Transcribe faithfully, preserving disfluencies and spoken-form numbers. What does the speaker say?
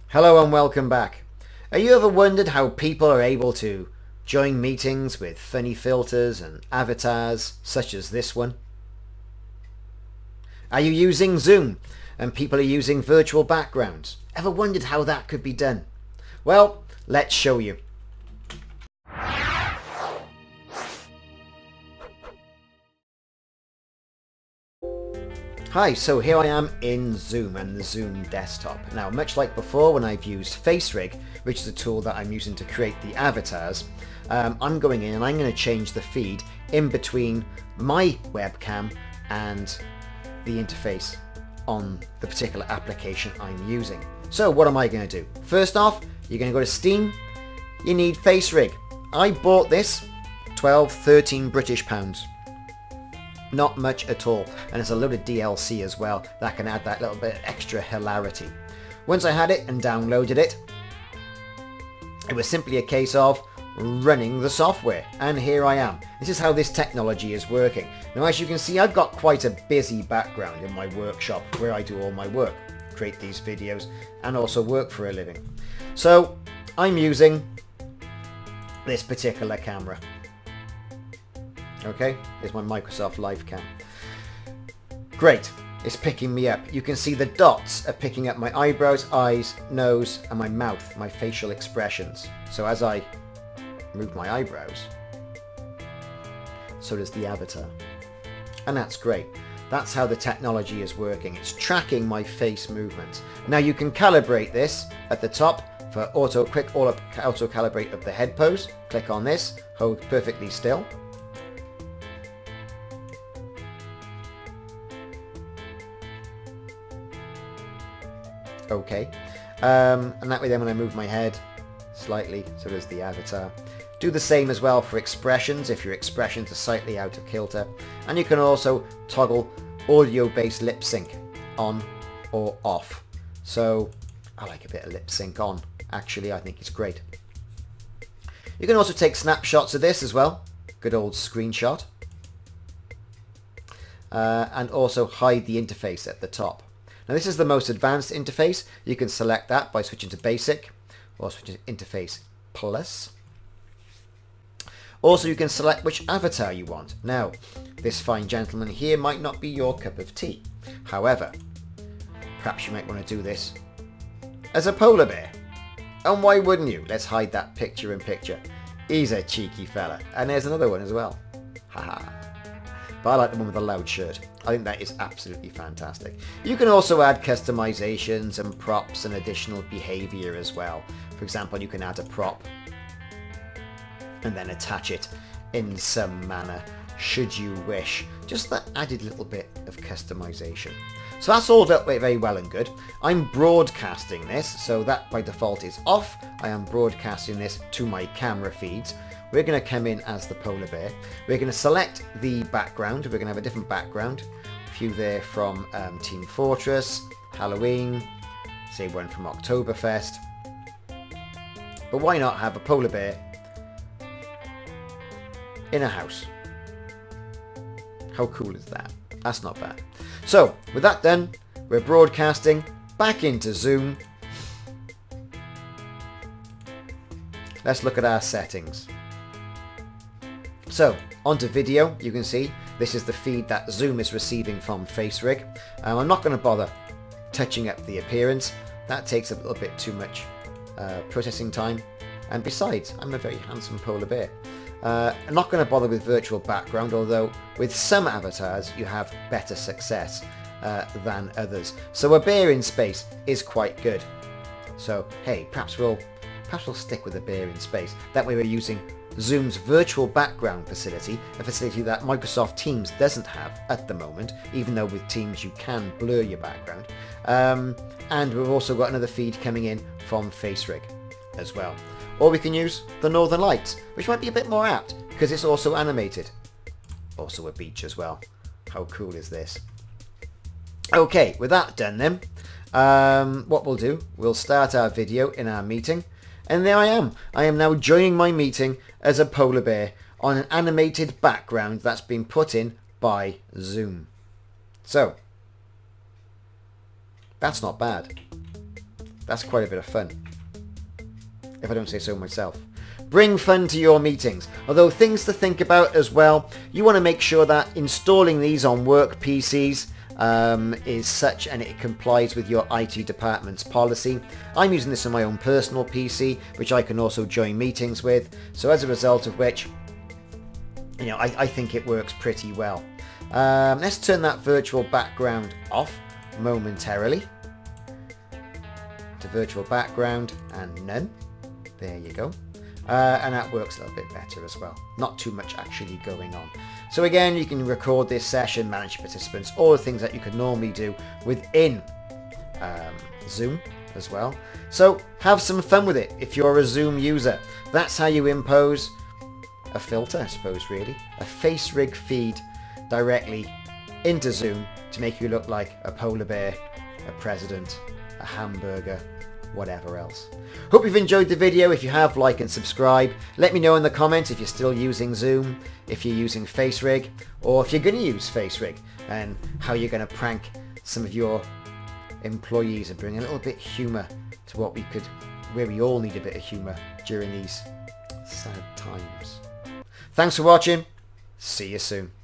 Hello and welcome back. Have you ever wondered how people are able to join meetings with funny filters and avatars such as this one? Are you using Zoom and people are using virtual backgrounds? Ever wondered how that could be done? Well, let's show you. Hi, so here I am in Zoom and the Zoom desktop. Now, much like before when I've used FaceRig, which is a tool that I'm using to create the avatars, um, I'm going in and I'm going to change the feed in between my webcam and the interface on the particular application I'm using. So what am I going to do? First off, you're going to go to Steam. You need FaceRig. I bought this twelve, thirteen British pounds. Not much at all, and it's a load of D L C as well that can add that little bit of extra hilarity. Once I had it and downloaded it, it was simply a case of running the software, and here I am. This is how this technology is working. Now, as you can see, I've got quite a busy background in my workshop where I do all my work, create these videos, and also work for a living. So I'm using this particular camera. Okay, here's my Microsoft Live Cam. Great, it's picking me up. You can see the dots are picking up my eyebrows, eyes, nose, and my mouth, my facial expressions. So as I move my eyebrows, so does the avatar. And that's great. That's how the technology is working. It's tracking my face movements. Now you can calibrate this at the top for auto quick auto calibrate of the head pose. Click on this, hold perfectly still. Okay, um, and that way then when I move my head slightly, so does the avatar. Do the same as well for expressions if your expressions are slightly out of kilter. And you can also toggle audio-based lip sync on or off. So I like a bit of lip sync on, actually. I think it's great. You can also take snapshots of this as well, good old screenshot, uh, and also hide the interface at the top. Now this is the most advanced interface. You can select that by switching to Basic or switching to Interface Plus. Also you can select which avatar you want. Now this fine gentleman here might not be your cup of tea. However, perhaps you might want to do this as a polar bear. And why wouldn't you? Let's hide that picture in picture. He's a cheeky fella. And there's another one as well. Haha. But I like the one with the loud shirt. I think that is absolutely fantastic. You can also add customizations and props and additional behavior as well. For example, you can add a prop and then attach it in some manner, should you wish. Just that added little bit of customization. So that's all very well and good. I'm broadcasting this, so that by default is off. I am broadcasting this to my camera feeds. We're going to come in as the polar bear. We're going to select the background. We're going to have a different background. A few there from um, Team Fortress, Halloween, say one from Oktoberfest. But why not have a polar bear in a house? How cool is that? That's not bad. So with that done, we're broadcasting back into Zoom. Let's look at our settings. So, onto video, you can see this is the feed that Zoom is receiving from FaceRig. Um, I'm not going to bother touching up the appearance. That takes a little bit too much uh, processing time. And besides, I'm a very handsome polar bear. Uh, I'm not going to bother with virtual background, although with some avatars you have better success uh, than others. So a bear in space is quite good. So hey, perhaps we'll, perhaps we'll stick with a bear in space. That way we're using Zoom's virtual background facility, a facility that Microsoft Teams doesn't have at the moment, even though with Teams you can blur your background. Um, and we've also got another feed coming in from FaceRig as well. Or we can use the Northern Lights, which might be a bit more apt because it's also animated. Also a beach as well. How cool is this? Okay, with that done then, um, what we'll do, we'll start our video in our meeting. And there I am. I am now joining my meeting as a polar bear on an animated background that's been put in by Zoom. So, that's not bad. That's quite a bit of fun, if I don't say so myself. Bring fun to your meetings. Although things to think about as well, you want to make sure that installing these on work P Cs um, is such and it complies with your I T department's policy. I'm using this on my own personal P C, which I can also join meetings with. So as a result of which, you know, I, I think it works pretty well. Um, let's turn that virtual background off momentarily. To virtual background and none. There you go. Uh, and that works a little bit better as well. Not too much actually going on. So again, you can record this session, manage participants, all the things that you could normally do within um, Zoom as well. So have some fun with it if you're a Zoom user. That's how you impose a filter, I suppose, really. A FaceRig feed directly into Zoom to make you look like a polar bear, a president, a hamburger, whatever else. Hope you've enjoyed the video. If you have, like and subscribe. Let me know in the comments if you're still using Zoom, if you're using FaceRig, or if you're going to use FaceRig, and how you're going to prank some of your employees and bring a little bit of humour to what we could, where we all need a bit of humour during these sad times. Thanks for watching. See you soon.